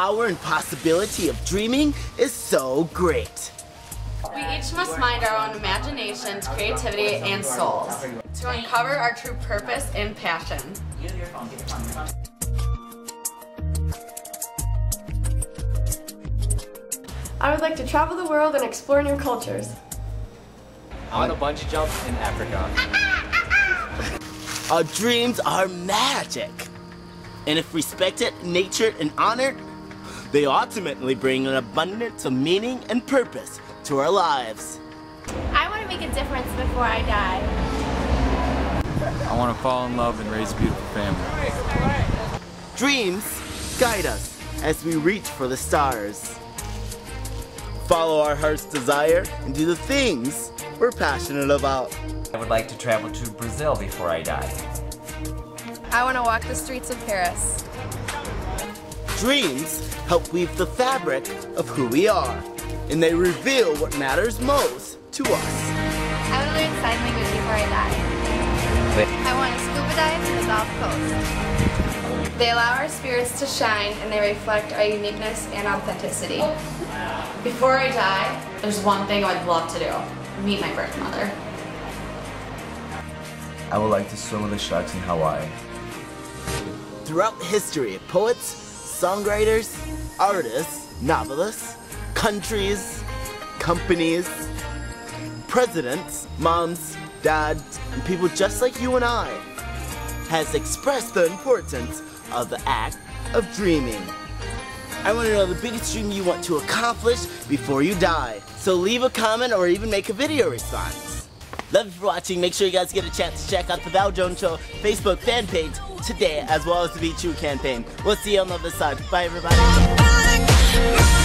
power and possibility of dreaming is so great. We each must mind our own imaginations, creativity, and souls to uncover our true purpose and passion. I would like to travel the world and explore new cultures. I want to bungee jump in Africa. Our dreams are magic. And if respected, nurtured, and honored, they ultimately bring an abundance of meaning and purpose to our lives. I want to make a difference before I die. I want to fall in love and raise a beautiful family. Dreams guide us as we reach for the stars. Follow our heart's desire and do the things we're passionate about. I would like to travel to Brazil before I die. I want to walk the streets of Paris. Dreams help weave the fabric of who we are, and they reveal what matters most to us. I want to learn sign language before I die. I want to scuba dive to the Gulf Coast. They allow our spirits to shine and they reflect our uniqueness and authenticity. Before I die, there's one thing I'd love to do. Meet my birth mother. I would like to swim with the sharks in Hawaii. Throughout history, poets, songwriters, artists, novelists, countries, companies, presidents, moms, dads, and people just like you and I has expressed the importance of the act of dreaming. I want to know the biggest dream you want to accomplish before you die. So leave a comment or even make a video response. Love you for watching. Make sure you guys get a chance to check out the Val Jones Show Facebook fan page today, as well as the Be True campaign. We'll see you on the other side. Bye, everybody.